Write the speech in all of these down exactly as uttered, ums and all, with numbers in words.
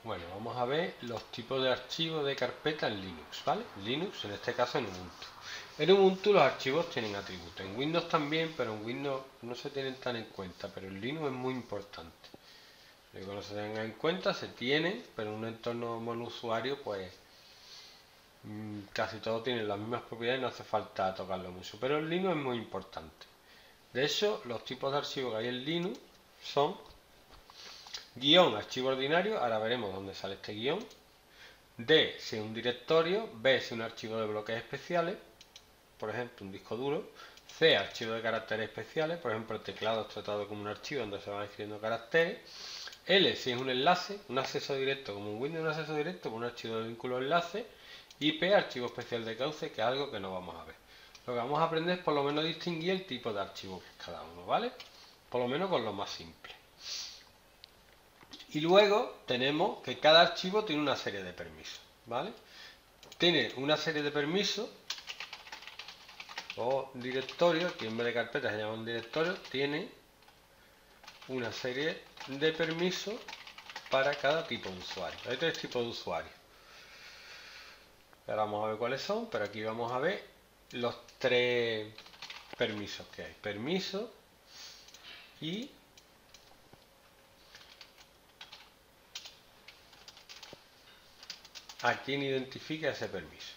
Bueno, vamos a ver los tipos de archivos de carpeta en Linux, ¿vale? Linux, en este caso en Ubuntu. En Ubuntu los archivos tienen atributos, en Windows también, pero en Windows no se tienen tan en cuenta, pero en Linux es muy importante. Luego no se tenga en cuenta, se tiene, pero en un entorno monousuario, pues mmm, casi todo tiene las mismas propiedades, no hace falta tocarlo mucho, pero en Linux es muy importante. De hecho, los tipos de archivos que hay en Linux son guión, archivo ordinario, ahora veremos dónde sale este guión. D, si es un directorio. B, si es un archivo de bloques especiales, por ejemplo, un disco duro. C, archivo de caracteres especiales, por ejemplo, el teclado es tratado como un archivo donde se van escribiendo caracteres. L, si es un enlace, un acceso directo, como un Windows, un acceso directo con un archivo de vínculo enlace. Y P, archivo especial de cauce, que es algo que no vamos a ver. Lo que vamos a aprender es por lo menos distinguir el tipo de archivo que es cada uno, ¿vale? Por lo menos con lo más simple. Y luego tenemos que cada archivo tiene una serie de permisos, ¿vale? Tiene una serie de permisos o directorios, que en vez de carpeta se llama un directorio, tiene una serie de permisos para cada tipo de usuario. Hay tres tipos de usuarios. Ahora vamos a ver cuáles son, pero aquí vamos a ver los tres permisos que hay. Permiso y a quién identifica ese permiso.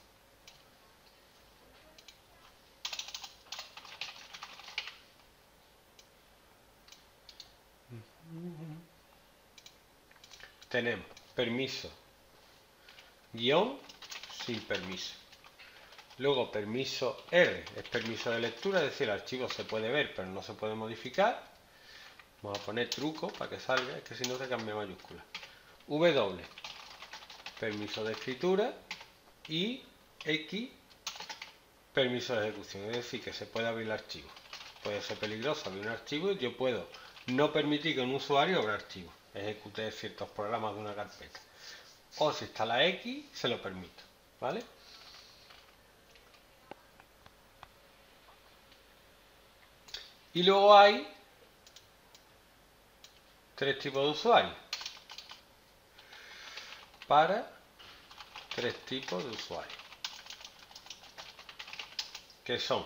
Tenemos permiso guión sin permiso. Luego permiso R es permiso de lectura, es decir, el archivo se puede ver pero no se puede modificar. Vamos a poner truco para que salga, es que si no se cambia mayúscula. W, permiso de escritura. Y X, permiso de ejecución, es decir, que se puede abrir el archivo. Puede ser peligroso abrir un archivo y yo puedo no permitir que un usuario abra archivos, ejecute ciertos programas de una carpeta. O si está la X, se lo permito, ¿vale? Y luego hay tres tipos de usuarios. Para tres tipos de usuarios. Que son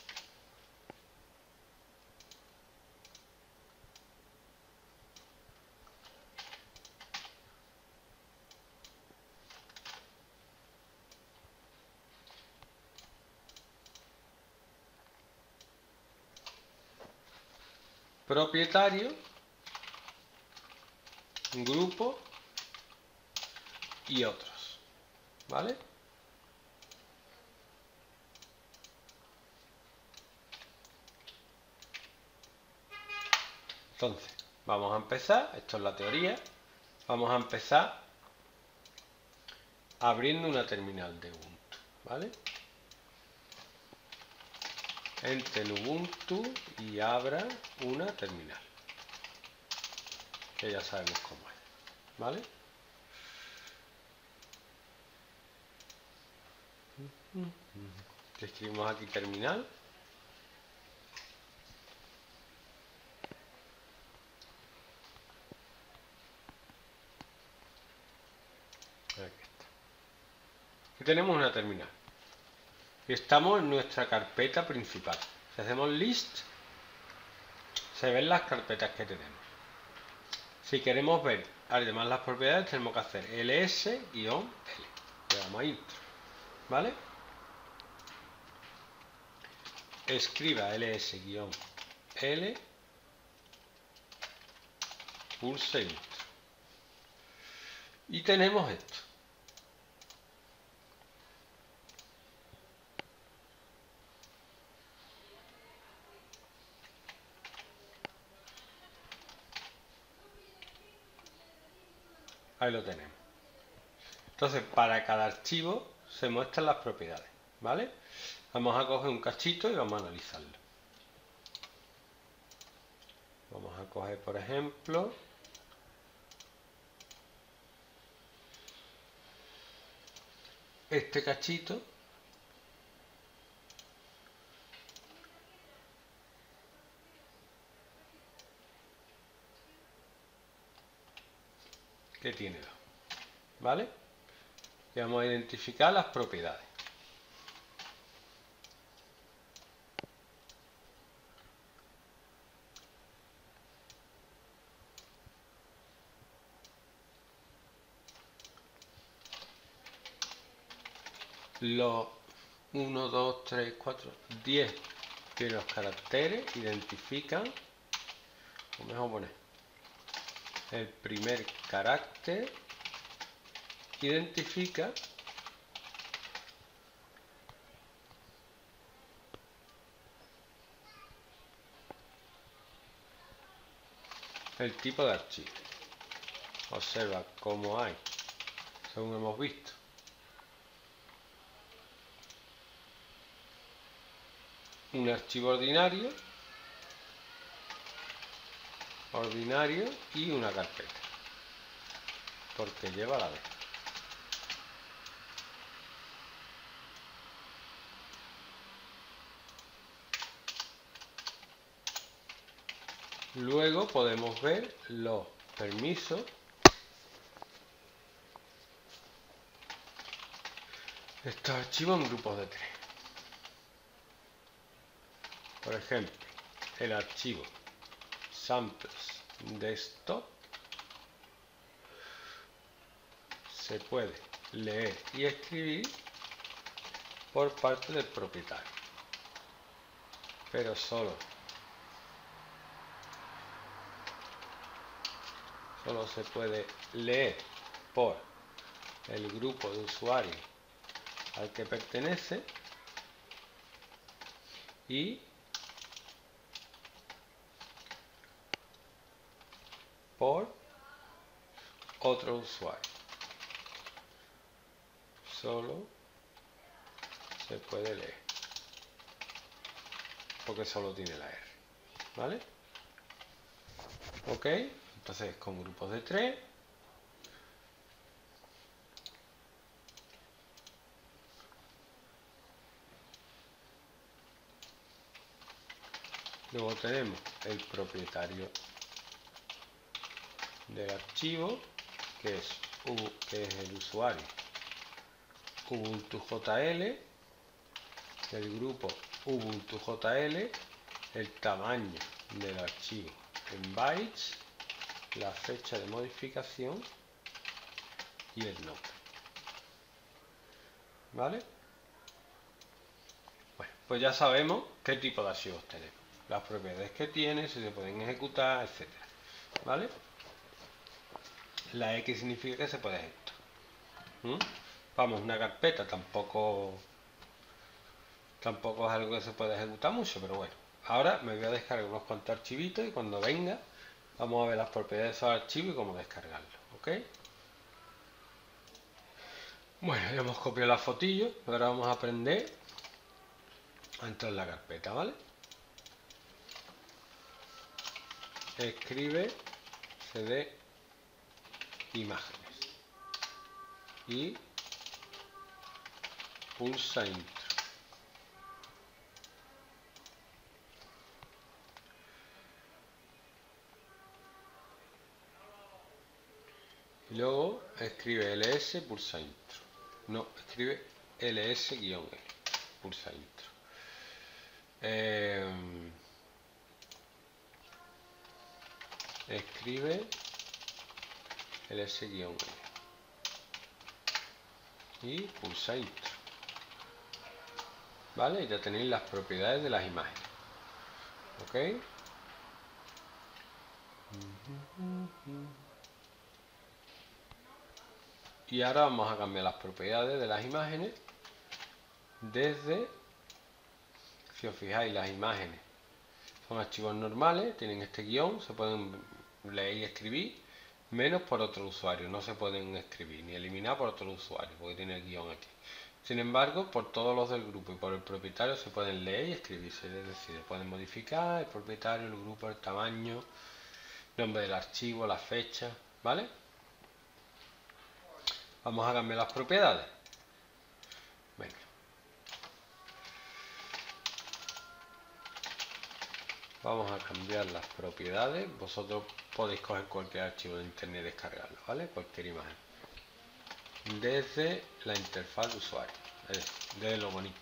propietario, grupo y otros, ¿vale? Entonces, vamos a empezar, esto es la teoría, vamos a empezar abriendo una terminal de Ubuntu, ¿vale? Entre en Ubuntu y abra una terminal, que ya sabemos cómo es, ¿vale? Escribimos aquí terminal. Aquí está. Aquí tenemos una terminal. Y estamos en nuestra carpeta principal. Si hacemos list, se ven las carpetas que tenemos. Si queremos ver además las propiedades, tenemos que hacer ls-l. Le damos a intro, ¿vale? Escriba ls-l, pulse intro. Y tenemos esto. Ahí lo tenemos. Entonces, para cada archivo se muestran las propiedades, ¿vale? Vamos a coger un cachito y vamos a analizarlo. Vamos a coger, por ejemplo, este cachito, que tiene dos, ¿vale? Y vamos a identificar las propiedades. Los uno, dos, tres, cuatro, diez primeros caracteres identifican, o mejor poner, el primer carácter identifica el tipo de archivo. Observa cómo hay, según hemos visto, un archivo ordinario, ordinario y una carpeta, porque lleva la D. Luego podemos ver los permisos de estos archivos en grupos de tres. Por ejemplo, el archivo samples desktop se puede leer y escribir por parte del propietario, pero solo solo se puede leer por el grupo de usuarios al que pertenece y por otro usuario. Solo se puede leer porque solo tiene la R, ¿vale? Ok, entonces con grupos de tres luego tenemos el propietario del archivo, que es, que es el usuario UbuntuJL, el grupo UbuntuJL, el tamaño del archivo en bytes, la fecha de modificación y el nombre, ¿vale? Bueno, pues ya sabemos qué tipo de archivos tenemos, las propiedades que tiene, si se pueden ejecutar, etcétera, ¿vale? La X significa que se puede ejecutar. ¿Mm? Vamos, una carpeta tampoco tampoco es algo que se puede ejecutar mucho, pero bueno. Ahora me voy a descargar unos cuantos archivitos y cuando venga vamos a ver las propiedades de esos archivos y cómo descargarlos, ¿ok? Bueno, ya hemos copiado la fotillo, ahora vamos a aprender a entrar en la carpeta, ¿vale? Escribe cd imágenes y pulsa intro. Y luego escribe ls, pulsa intro. No, escribe ls-l, pulsa intro. Eh, escribe ls-l y pulsa intro. ¿Vale? Y ya tenéis las propiedades de las imágenes. ¿Ok? Y ahora vamos a cambiar las propiedades de las imágenes desde, si os fijáis, las imágenes son archivos normales, tienen este guión, se pueden leer y escribir, menos por otro usuario, no se pueden escribir ni eliminar por otro usuario, porque tiene el guión aquí. Sin embargo, por todos los del grupo y por el propietario se pueden leer y escribirse, es decir, se pueden modificar el propietario, el grupo, el tamaño, nombre del archivo, la fecha, ¿vale? Vamos a cambiar las propiedades. Venga. Vamos a cambiar las propiedades. Vosotros podéis coger cualquier archivo de internet y descargarlo, ¿vale? Cualquier imagen. Desde la interfaz de usuario, es decir, desde lo bonito.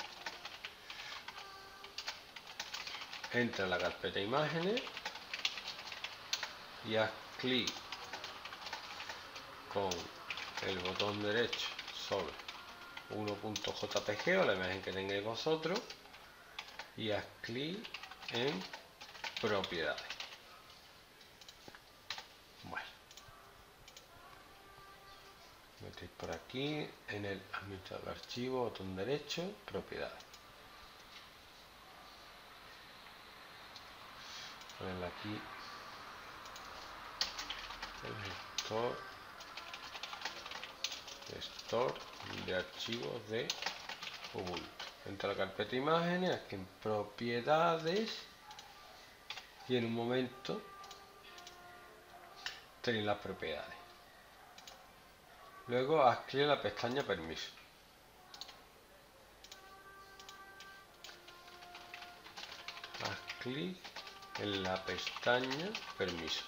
Entra en la carpeta imágenes y haz clic con el botón derecho sobre uno punto J P G o la imagen que tengáis vosotros y haz clic en propiedades. Bueno, metéis por aquí en el administrador de archivos, botón derecho, propiedades. Ponerle aquí el gestor, gestor de archivos de Ubuntu. Entra a la carpeta imágenes, aquí en propiedades y en un momento tenéis las propiedades. Luego haz clic en la pestaña permiso. Haz clic en la pestaña permisos.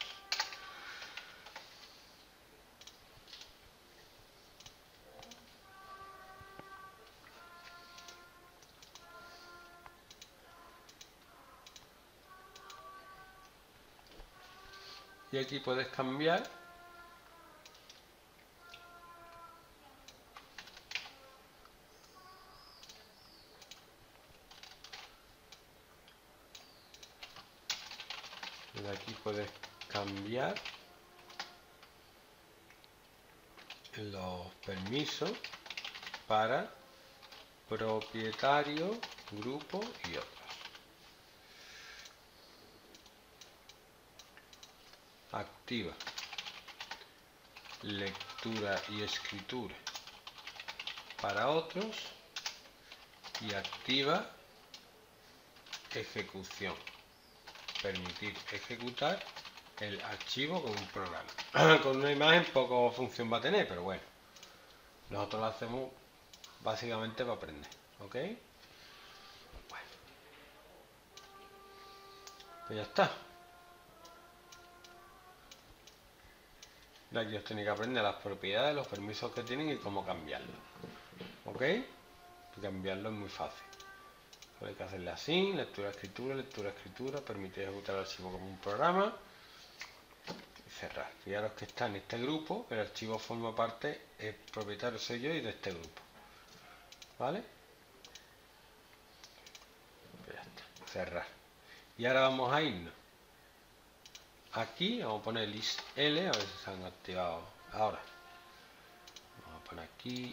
Y aquí puedes cambiar y aquí puedes cambiar los permisos para propietario, grupo y otros. Activa lectura y escritura para otros y activa ejecución, permitir ejecutar el archivo con un programa. Con una imagen poco función va a tener, pero bueno, nosotros lo hacemos básicamente para aprender, ¿ok? Bueno, pues ya está. De aquí os tenéis que aprender las propiedades, los permisos que tienen y cómo cambiarlo, ¿ok? Y cambiarlo es muy fácil. Solo hay que hacerle así, lectura, escritura, lectura, escritura, permitir ejecutar el archivo como un programa y cerrar. Fijaros que está en este grupo, el archivo forma parte, el propietario soy yo y de este grupo, ¿vale? Pues ya está, cerrar. Y ahora vamos a irnos. Aquí vamos a poner list L, a ver si se han activado ahora. Vamos a poner aquí.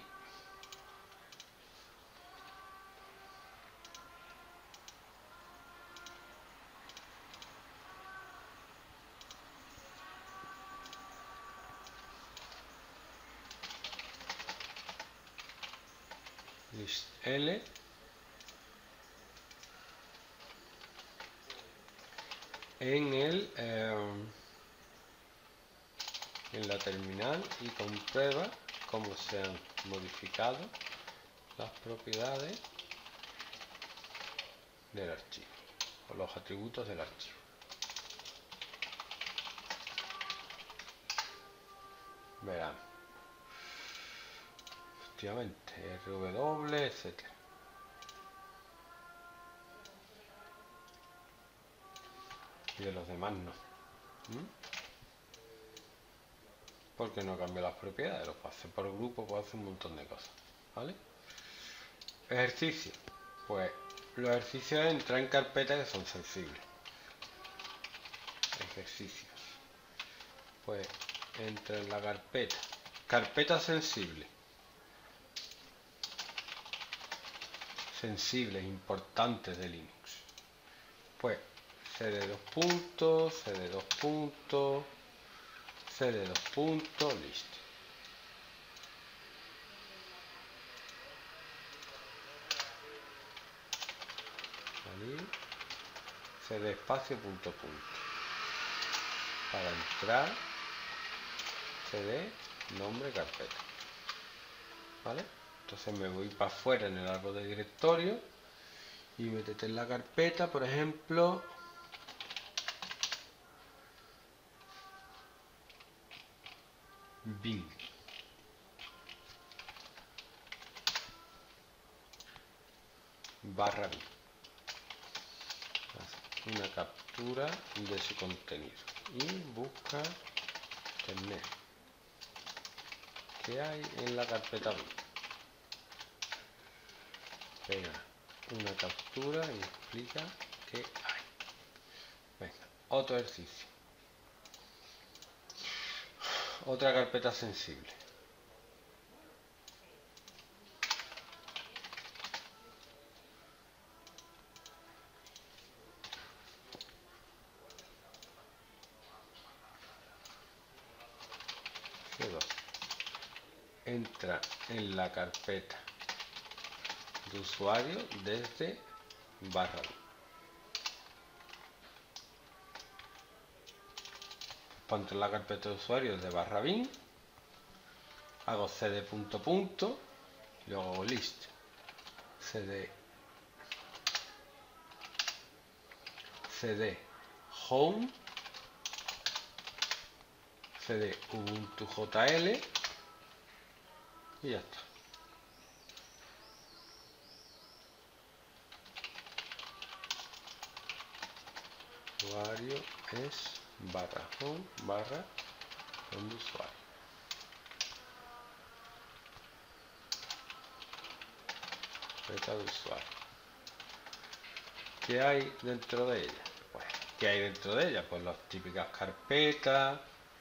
List L. En el eh, en la terminal y comprueba cómo se han modificado las propiedades del archivo o los atributos del archivo. Verán, efectivamente, R W, etcétera. Y de los demás no. ¿Mm? Porque no cambia las propiedades, lo puedo hacer por grupo, puedo hacer un montón de cosas, ¿vale? Ejercicio. Pues los ejercicios entran en carpetas que son sensibles. Ejercicios. Pues entra en la carpeta. Carpeta sensible. Sensibles, importantes de Linux. Pues cd dos puntos, cd dos puntos, cd dos puntos, listo. Ahí, cd espacio punto punto. Para entrar, cd nombre carpeta. ¿Vale? Entonces me voy para afuera en el árbol de directorio y métete en la carpeta, por ejemplo, bin. Barra bin. Una captura de su contenido y busca internet. ¿Qué hay en la carpeta bin? Pega una captura y explica qué hay. Venga, otro ejercicio. Otra carpeta sensible. C dos. Entra en la carpeta de usuario desde barra bin. Pongo en la carpeta de usuario de barra bin, hago cd punto punto, y luego hago list cd cd home cd ubuntu jl y ya está. Usuario es barra home barra donde usuario. Carpeta de usuario. ¿Qué hay dentro de ella? Pues, ¿qué hay dentro de ella? Pues las típicas carpetas.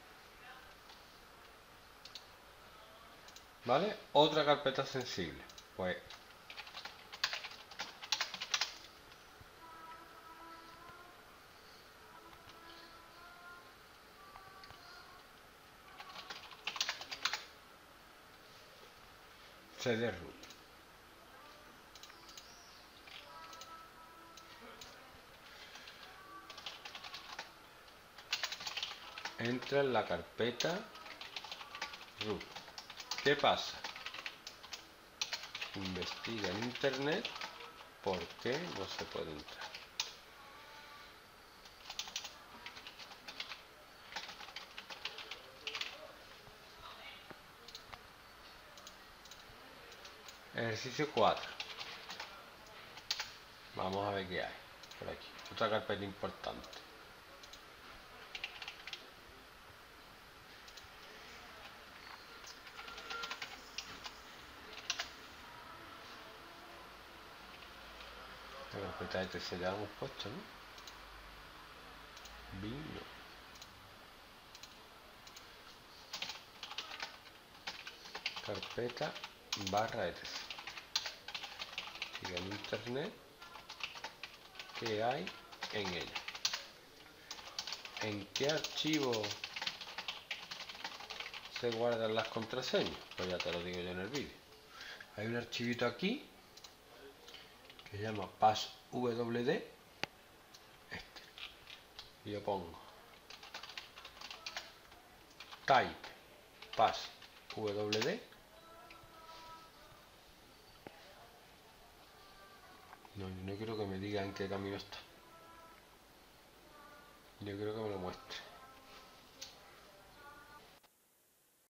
¿Vale? Otra carpeta sensible. Pues cd root. Entra en la carpeta root. ¿Qué pasa? Investiga en internet por qué no se puede entrar. Ejercicio cuatro. Vamos a ver qué hay por aquí. Otra carpeta importante. La carpeta de etc ya hemos puesto, ¿no? Bin no. Carpeta barra etc. Sigue en internet qué hay en ella. ¿En qué archivo se guardan las contraseñas? Pues ya te lo digo yo en el vídeo. Hay un archivito aquí que se llama passwd, este, y yo pongo type passwd. No, yo no quiero que me diga en qué camino está. Yo quiero que me lo muestre.